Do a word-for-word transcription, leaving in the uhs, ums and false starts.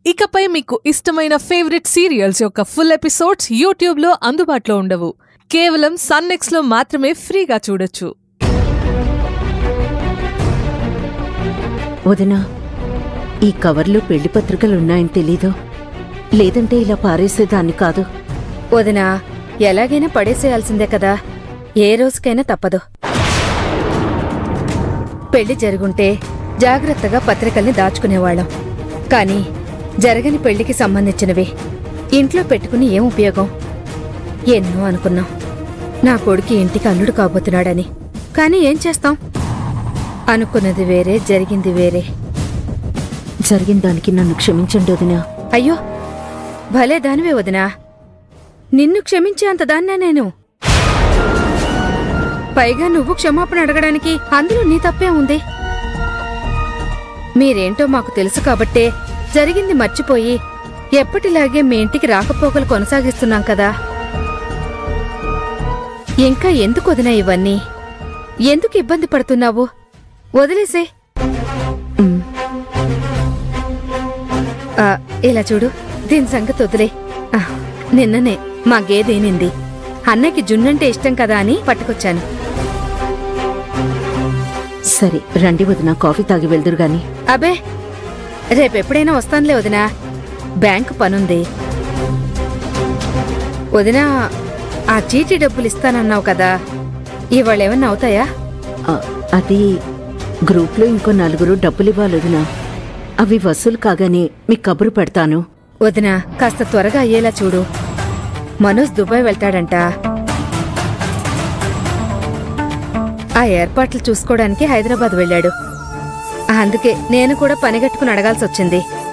ఇకపై మీకు ఇష్టమైన ఫేవరెట్ సీరియల్స్ యొక్క ఫుల్ ఎపిసోడ్స్ యూట్యూబ్లో అందుబాటులో ఉండవు. కేవలం సన్ నెక్స్ట్లో మాత్రమే ఫ్రీగా చూడొచ్చు. వదినా, ఈ కవర్లో పెళ్లి పత్రికలున్నాయని తెలీదు. లేదంటే ఇలా పారేసేదాన్ని కాదు. వదినా, ఎలాగైనా పడేసేయాల్సిందే కదా. ఏ రోజుకైనా తప్పదు. పెళ్లి జరుగుంటే జాగ్రత్తగా పత్రికల్ని దాచుకునేవాళ్ళం. కానీ జరగని పెళ్లికి సంబంధించినవి ఇంట్లో పెట్టుకుని ఏం ఉపయోగం? ఎన్నో అనుకున్నాం నా కొడుకు ఇంటికి అల్లుడు కాబోతున్నాడని. కానీ ఏం చేస్తాం? అనుకున్నది వేరే, జరిగింది వేరే. జరిగిన దానికి నన్ను క్షమించండి వదినా. అయ్యో, భలే దానివే వదినా. నిన్ను క్షమించే అంత దాన్నా నేను? పైగా నువ్వు క్షమాపణ అడగడానికి అందులో నీ తప్పే ఉంది. మీరేంటో మాకు తెలుసు కాబట్టే జరిగింది మర్చిపోయి ఎప్పటిలాగే మీ ఇంటికి రాకపోకలు కొనసాగిస్తున్నాం కదా. ఇంకా ఎందుకు వదినా ఇవన్నీ? ఎందుకు ఇబ్బంది పడుతున్నావు? వదిలేసే. ఇలా చూడు, దీని సంగతి వదిలే. నిన్ననే మా గేదేనింది. అన్నకి జున్నంటే ఇష్టం కదా అని పట్టుకొచ్చాను. సరే రండి వదినా, కాఫీ తాగి వెళ్దురు గాని. అబే, రేపెప్పుడైనా వస్తానులే వదినా. బ్యాంకు పనుంది. వదినా, ఆ చీటీ డబ్బులు ఇస్తానన్నావు కదా, ఇవాళేమన్నా అవుతాయా? అది గ్రూప్లో ఇంకో నలుగురు డబ్బులివ్వాలి వదినా. అవి వసూలు కాగానే మీకు కబురు పెడతాను. వదినా, కాస్త త్వరగా అయ్యేలా చూడు. మనోజ్ దుబాయ్ వెళ్తాడంట. ఆ ఏర్పాట్లు చూసుకోవడానికి హైదరాబాద్ వెళ్ళాడు. అందుకే నేను కూడా పనిగట్టుకుని అడగాల్సొచ్చింది.